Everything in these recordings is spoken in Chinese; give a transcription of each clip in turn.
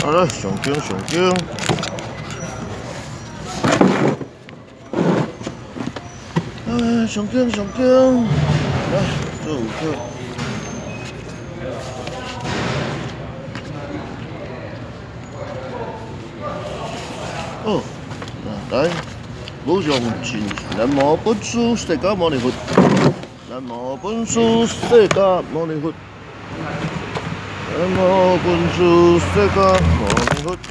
好了，上经。哎，上经，来，这5克。哦，来，武上前，南无本师释迦牟尼佛，南无本师释迦牟尼佛，南无本师释迦牟尼佛。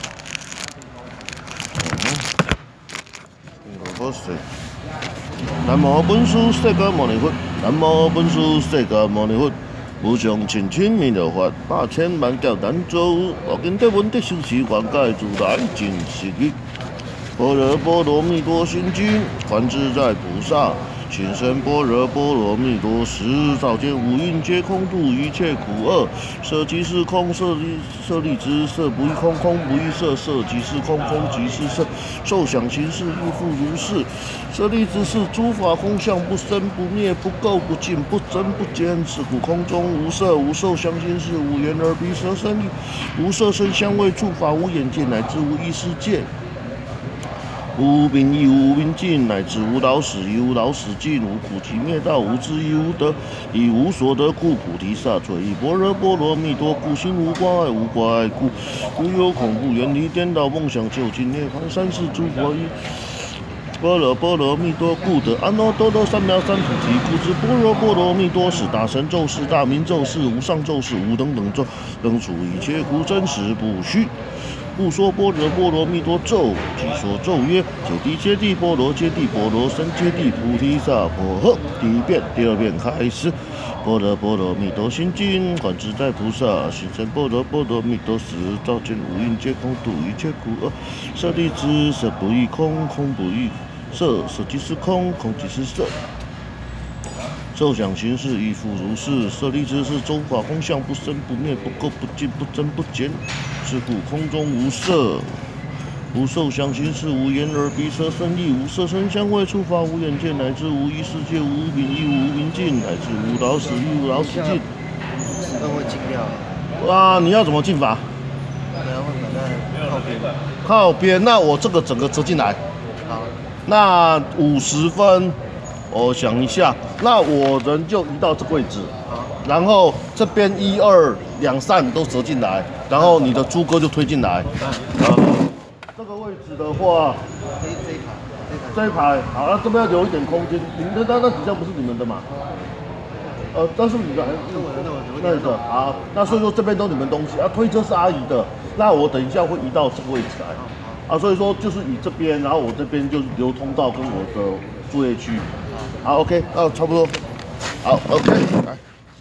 南无本师释迦牟尼佛，南无本师释迦牟尼佛。无上千千弥勒佛，百千万劫难遭遇。我今得闻得修持愿解如来真实义。般若波罗蜜多心经，观自在菩萨行深般若波罗蜜多时，照见五蕴皆空，度一切苦厄。色即是空，色立之；色不异空，空不异色；色即是空，空即是色。受想行识亦复如是。舍利子，是诸法空相，不生不灭，不垢不净，不增不减。是故空中无色，无受想行识，无眼耳鼻舌身意，无色声香味触法，无眼界，乃至无意识界。无明亦无明尽，乃至无老死亦无老死尽，无苦集灭道，无智亦无得，亦无所得故，菩提萨埵依般若波罗蜜多故，心无挂碍，无挂碍故，无有恐怖，远离颠倒梦想，究竟涅槃。三世诸佛依般若波罗蜜多故，得阿耨多罗三藐三菩提。故知般若波罗蜜多是大神咒，是大明咒，是无上咒，是无等等咒，能除一切苦，真实不虚。故说般若波罗蜜多咒，即说咒曰：揭谛波罗，揭谛波罗，僧揭谛菩提萨婆诃。第1遍，第2遍开始。般若波罗蜜多心经，观自在菩萨行深般若波罗蜜多时，照见五蕴皆空，度一切苦厄。舍利子，色不异空，空不异色；色即是空，空即是色。受想行识亦复如是。舍利子，是诸法空相，不生不灭，不垢不净，不增不减。是故空中无色，无受想行识，无眼耳鼻舌身意，无色声香味触法，无眼界，乃至无意识界。无明亦无明尽，乃至无老死亦无老死尽。 50分会尽掉。 啊，你要怎么进法？ 然后把它靠边。 靠边，那我这个整个折进来。 好。 那50分，我想一下，那我人就移到这个位置。 好。 然后这边1、2、2扇都折进来，然后你的猪哥就推进来。这个位置的话，这一排，好，那这边要留一点空间。你们的那几项不是你们的嘛？但是你的还是那个好，那所以说这边都你们东西啊，推车是阿姨的，那我等一下会移到这个位置来。啊，所以说就是以这边，然后我这边就是留通道跟我的作业区。好 ，OK， 差不多。好 ，OK， 来。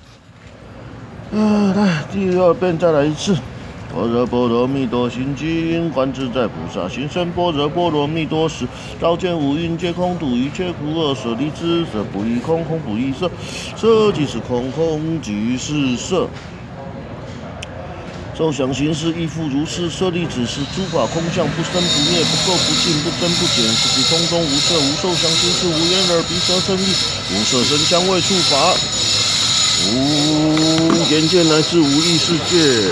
来第2遍再来一次。般若波罗蜜多心经，观自在菩萨行深般若波罗蜜多时，照见五蕴皆空，度一切苦厄。舍利子，色不异空，空不异色；色即是空，空即是色。受想行识亦复如是。舍利子，是诸法空相，不生不灭，不垢不净，不增不减。是故空中无色，无受想行识，无眼耳鼻舌身意，无色声香味触法，无眼界，乃至无意识界。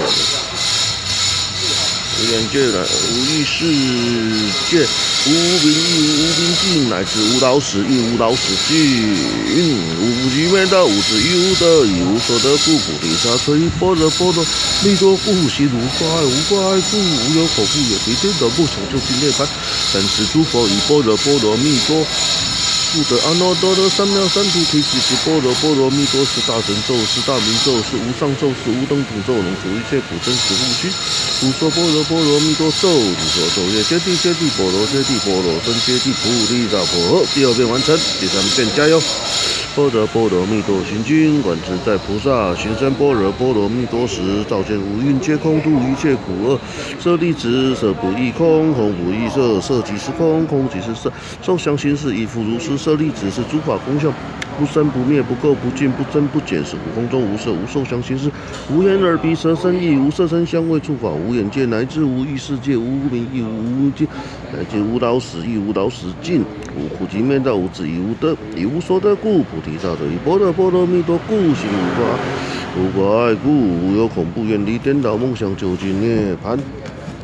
无眼界乃无意识界，无明亦无明尽，乃至无老死亦无老死尽。无苦集灭道，无智亦无得，亦无所得故，菩提萨埵依般若波罗蜜多故，心无挂碍，无挂碍故，无有恐怖，远离颠倒梦想，究竟涅槃。三世诸佛以般若波罗蜜多故，得阿耨多罗三藐三菩提。即是般若波罗蜜多是大神咒，是大明咒，是无上咒，是无等等咒，能除一切苦，真实不虚。故说般若波罗蜜多咒，即说咒曰：揭谛波罗，揭谛波罗，僧揭谛菩提萨婆诃。第2遍完成，第3遍加油。般若波罗蜜多心经，观自在菩萨行深般若波罗蜜多时，照见五蕴皆空，度一切苦厄。舍利子，色不异空，空不异色；色即是空，空即是色。受想行识亦复如是。舍利子，是诸法空相，不生不灭，不垢不净，不增不减。是故空中无色，无受想行识，无眼耳鼻舌身意，无色声香味触法，无眼界，乃至无意识界。无明亦无明尽，乃至无老死亦无老死尽。无苦集灭道，无智亦无得，亦无所得故，菩提萨埵依般若波罗蜜多故，心无挂碍故，无有恐怖，远离颠倒梦想，究竟涅槃。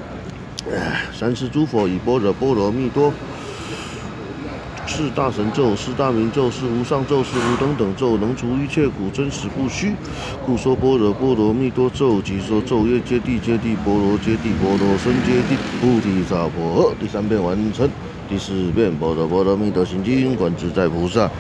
三世诸佛以般若波罗蜜多。 是大神咒，是大明咒，是无上咒，是无等等咒，能除一切苦，真实不虚。故说般若波罗蜜多咒，即说咒曰：揭谛揭谛，波罗揭谛，波罗僧揭谛，菩提萨婆诃。第3遍完成，第4遍般若波罗蜜多心经，观自在菩萨。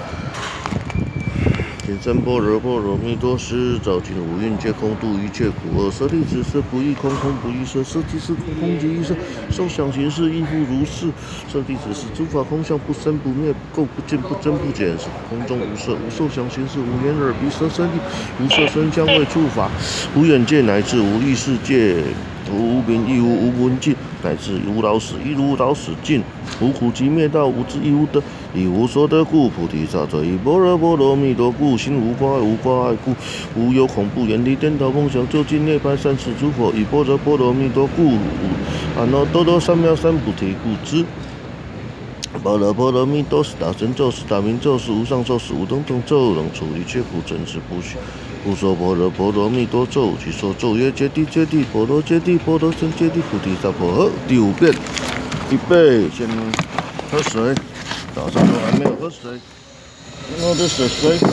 天般若波罗蜜多时，照尽五蕴皆空，度一切苦厄。舍利子，色不异空，空不异色，色即是空，空即异色。受想行识亦复如是。舍利子，是诸法空相，不生不灭，不垢不净，不增不减。是空中无色，无受想行识，无眼耳鼻舌身意，无色声香味触法，无眼界乃至无意识界。 无明亦无闻尽，乃至无老死亦如老死尽，无苦集灭道，无智亦无得，亦无所得故。菩提萨埵以般若波罗蜜多故，心无挂碍，无挂碍故，无有恐怖、远离颠倒梦想，究竟涅槃。三世诸佛以般若波罗蜜多故，阿耨多罗三藐三菩提故知。 般若波罗蜜多是大神咒，是大明咒，是无上咒，是无等等咒，能除一切苦，真实不虚。故说般若波罗蜜多咒，即说咒曰：揭谛揭谛，波罗揭谛，波罗僧揭谛，菩提萨婆诃。第5遍，预备，先喝水。早上都还没有喝水，我的水，我的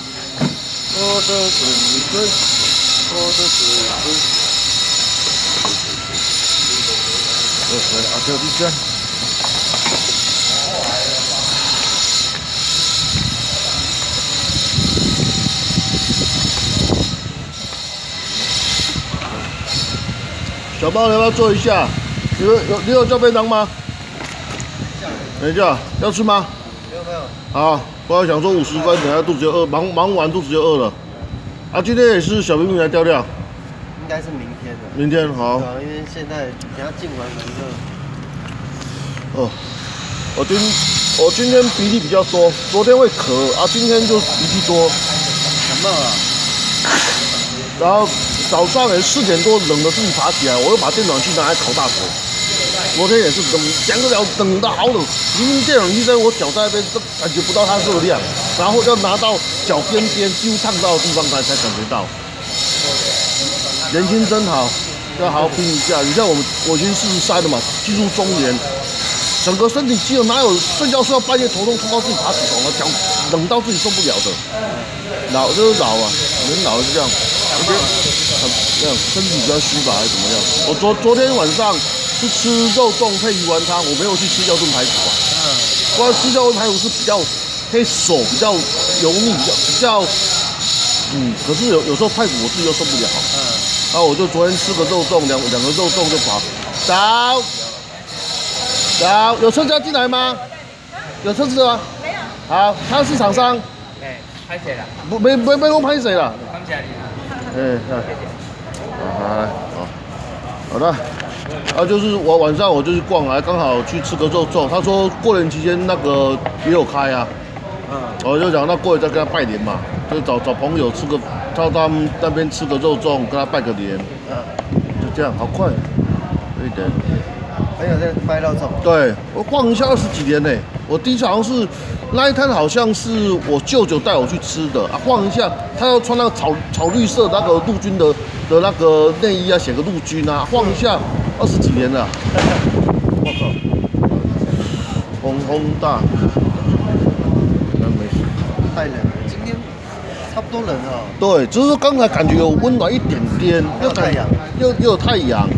水，我的水，喝水，阿跳地下。 小包，你要不要坐一下？你有叫便当吗？等一下，要吃吗？ 没有没有。 好，本来想说50分，等下肚子就饿，忙完肚子就饿了。啊，今天也是小明明来调料。 应该是明天的。 明天好。 对啊，因为现在等下进完门就。 哦，我今天鼻涕比较多，昨天会咳啊，今天就鼻涕多。 感冒了。 然后早上也4点多冷的自己爬起来，我又把电暖气拿来烤大腿。昨天也是冷，讲得了冷到好冷，明明电暖气在我脚在那边都感觉不到它热量，然后要拿到脚边边几乎烫到的地方才感觉到。年轻真好，要好好拼一下。你像我已经43了嘛，进入中年，整个身体肌肉哪有睡觉睡到半夜头痛痛到自己爬起床了，脚冷到自己受不了的。老就是老啊，人老是这样。我觉得这样身体比较虚吧，还是怎么样？我昨天晚上是吃肉粽配鱼丸汤，我没有去吃药炖排骨啊。不然吃药炖排骨是比较可以手比较油腻，比较可是有时候排骨我自己又受不了。然后我就昨天吃个肉粽，两个肉粽就跑。早，有车子要进来吗？有车子吗？没有。好，他是厂商。 哎，拍谁了？ 不，没我拍谁了。 刚起来你。 好的，就是我晚上我就去逛来，刚好去吃个肉粽。他说过年期间那个也有开啊，我就讲那过年再跟他拜年嘛，就找朋友吃个，到他们那边吃个肉粽，跟他拜个年，就这样，好快，有一点。 还有在卖肉粽。对， 我逛一下20几年呢。我第一次好像是那一摊，好像是我舅舅带我去吃的啊。逛一下，他要穿那个草绿色那个陆军的那个内衣啊，写个陆军啊。晃一下20几年了，我靠，风大，那没事。 太冷了，今天差不多冷了。 对，只是说刚才感觉有温暖一点点， 又太阳， 又有太阳。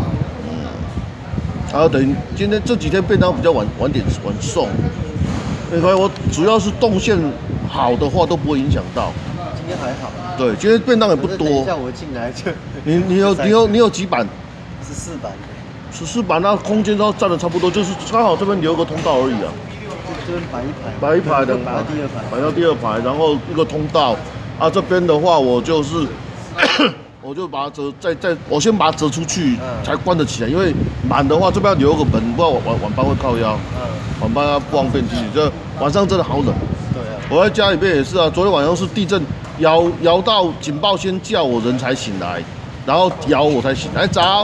然后等于今天这几天便当比较晚送，因为我主要是动线好的话都不会影响到。 今天还好。 对，今天便当也不多。 等一下我进来就。 你有几板 ？14板。 14板，那空间都占的差不多，就是刚好这边留个通道而已啊。 这边摆一排。 摆一排的。 摆到第2排。 摆到第2排，然后一个通道啊，这边的话我就是。我就把它折，我先把它折出去，才关得起来。因为满的话，这边要留个门，不然晚班会靠腰。晚班要不方便进去。这晚上真的好冷。 对啊。我在家里边也是啊，昨天晚上是地震，摇到警报先叫我人才醒来，然后摇我才醒来。早。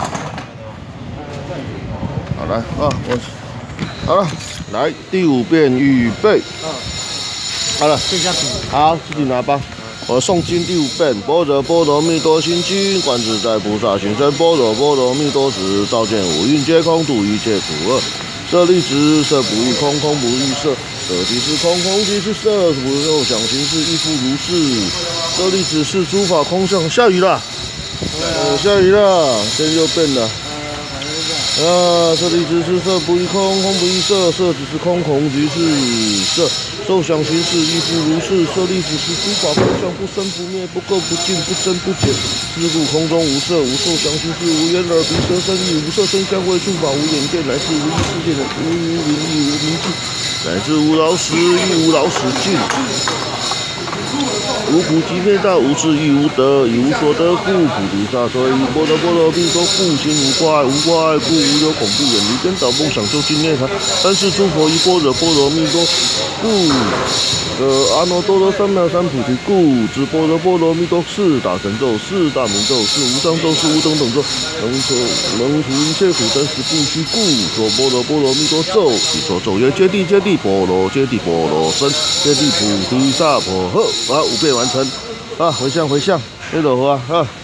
好来啊，好了，来第5遍预备。好了， 剩下笔。 好，自己拿吧。 诵经第5遍：般若波罗蜜多心经，观自在菩萨行深。般若波罗蜜多时，照见五蕴皆空，度一切苦厄。舍利子，色不异空，空不异色。色即是空，空即是色，不受想行识，亦复如是。舍利子，是诸法空相。下雨了，下雨了，天又变了。舍利子，是色不异空，空不异色。色即是空，空即是色。受想行识，亦复如是。舍利子，是诸法空相，不生不灭，不垢不净，不增不减。是故空中无色，无受想行识，无眼耳鼻舌身意，无色声香味触法，无眼见，乃至无意识界的无灵亦无明尽，乃至无老死亦无老死尽。无苦集灭道，无智亦无得，以无所得故，菩提萨埵以般若波罗蜜多故，心无挂碍，无挂碍故，无有恐怖，远离颠倒梦想，究竟涅槃。三世诸佛以般若波罗蜜多故，阿耨多罗三藐三菩提故，知般若波罗蜜多4大神咒、4大明咒、是无上咒、是无等等咒，能除一切苦，真实不虚故。说般若波罗蜜多咒，即说咒曰：揭谛揭谛，波罗揭谛，波罗僧，揭谛菩提萨婆诃。5遍完成。回向，那朵花啊。